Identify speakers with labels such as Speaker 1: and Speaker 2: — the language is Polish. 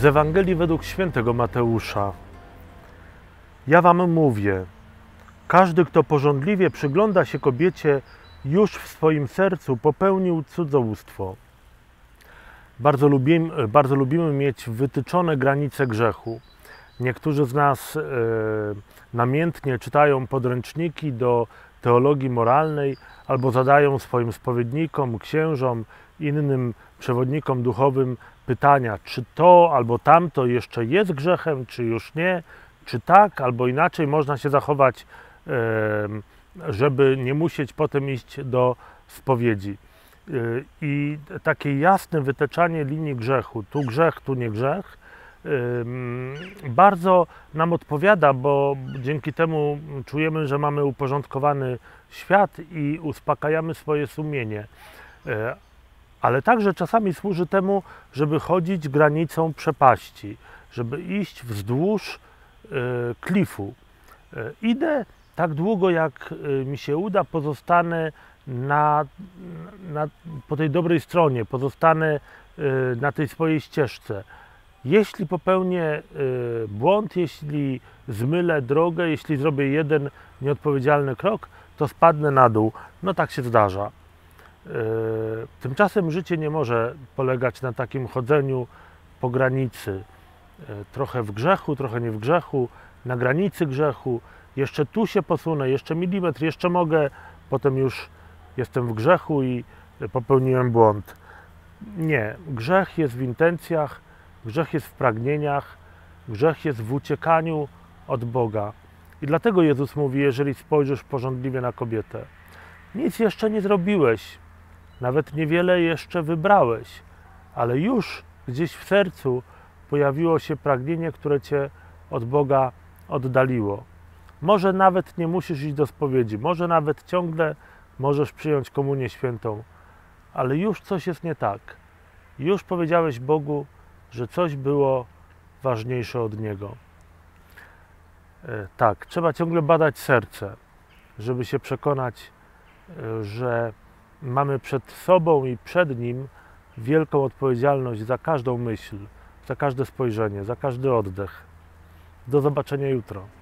Speaker 1: Z Ewangelii według świętego Mateusza. Ja wam mówię, każdy, kto pożądliwie przygląda się kobiecie, już w swoim sercu popełnił cudzołóstwo. Bardzo lubimy mieć wytyczone granice grzechu. Niektórzy z nas namiętnie czytają podręczniki do teologii moralnej albo zadają swoim spowiednikom, księżom, innym przewodnikom duchowym pytania, czy to albo tamto jeszcze jest grzechem, czy już nie, czy tak albo inaczej można się zachować, żeby nie musieć potem iść do spowiedzi. I takie jasne wytyczanie linii grzechu, tu grzech, tu nie grzech, bardzo nam odpowiada, bo dzięki temu czujemy, że mamy uporządkowany świat i uspokajamy swoje sumienie. Ale także czasami służy temu, żeby chodzić granicą przepaści, żeby iść wzdłuż klifu. Idę tak długo, jak mi się uda, pozostanę po tej dobrej stronie, pozostanę na tej swojej ścieżce. Jeśli popełnię błąd, jeśli zmylę drogę, jeśli zrobię jeden nieodpowiedzialny krok, to spadnę na dół. No tak się zdarza. Tymczasem życie nie może polegać na takim chodzeniu po granicy. Trochę w grzechu, trochę nie w grzechu, na granicy grzechu. Jeszcze tu się posunę, jeszcze milimetr, jeszcze mogę, potem już jestem w grzechu i popełniłem błąd. Nie, grzech jest w intencjach, grzech jest w pragnieniach, grzech jest w uciekaniu od Boga. I dlatego Jezus mówi, jeżeli spojrzysz pożądliwie na kobietę, nic jeszcze nie zrobiłeś, nawet niewiele jeszcze wybrałeś, ale już gdzieś w sercu pojawiło się pragnienie, które cię od Boga oddaliło. Może nawet nie musisz iść do spowiedzi, może nawet ciągle możesz przyjąć komunię świętą, ale już coś jest nie tak. Już powiedziałeś Bogu, że coś było ważniejsze od Niego. Tak, trzeba ciągle badać serce, żeby się przekonać, że mamy przed sobą i przed Nim wielką odpowiedzialność za każdą myśl, za każde spojrzenie, za każdy oddech. Do zobaczenia jutro.